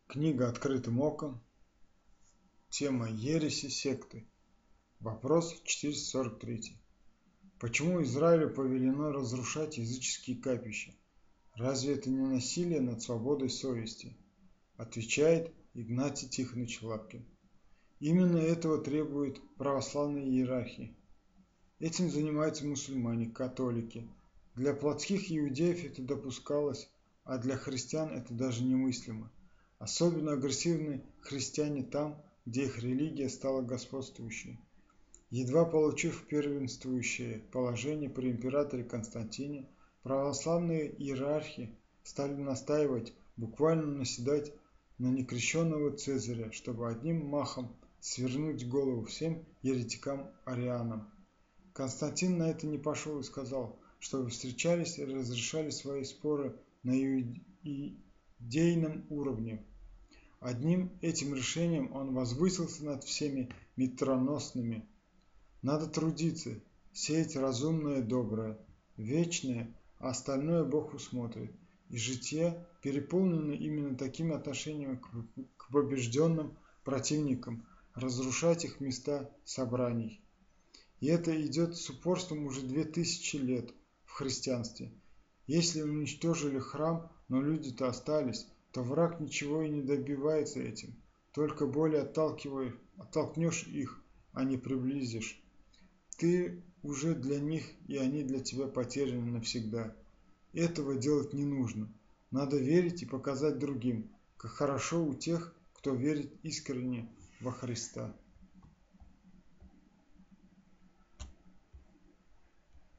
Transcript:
Книга «Открытым оком». Тема ереси секты. Вопрос 443. Почему Израилю повелено разрушать языческие капища? Разве это не насилие над свободой совести? Отвечает Игнатий Тихонович Лапкин. Именно этого требует православная иерархия. Этим занимаются мусульмане, католики. Для плотских иудеев это допускалось, а для христиан это даже немыслимо. Особенно агрессивны христиане там, где их религия стала господствующей. Едва получив первенствующее положение при императоре Константине, православные иерархи стали настаивать, буквально наседать на некрещенного Цезаря, чтобы одним махом свернуть голову всем еретикам-арианам. Константин на это не пошел и сказал, чтобы встречались и разрешали свои споры на идейном уровне. Одним этим решением он возвысился над всеми митроносными. Надо трудиться, сеять разумное, доброе, вечное, а остальное Бог усмотрит. И житие переполнено именно таким отношением к побежденным противникам, разрушать их места собраний. И это идет с упорством уже 2000 лет в христианстве. Если уничтожили храм, но люди-то остались, то враг ничего и не добивается этим, только более оттолкнешь их, а не приблизишь. Ты уже для них, и они для тебя потеряны навсегда. Этого делать не нужно. Надо верить и показать другим, как хорошо у тех, кто верит искренне во Христа.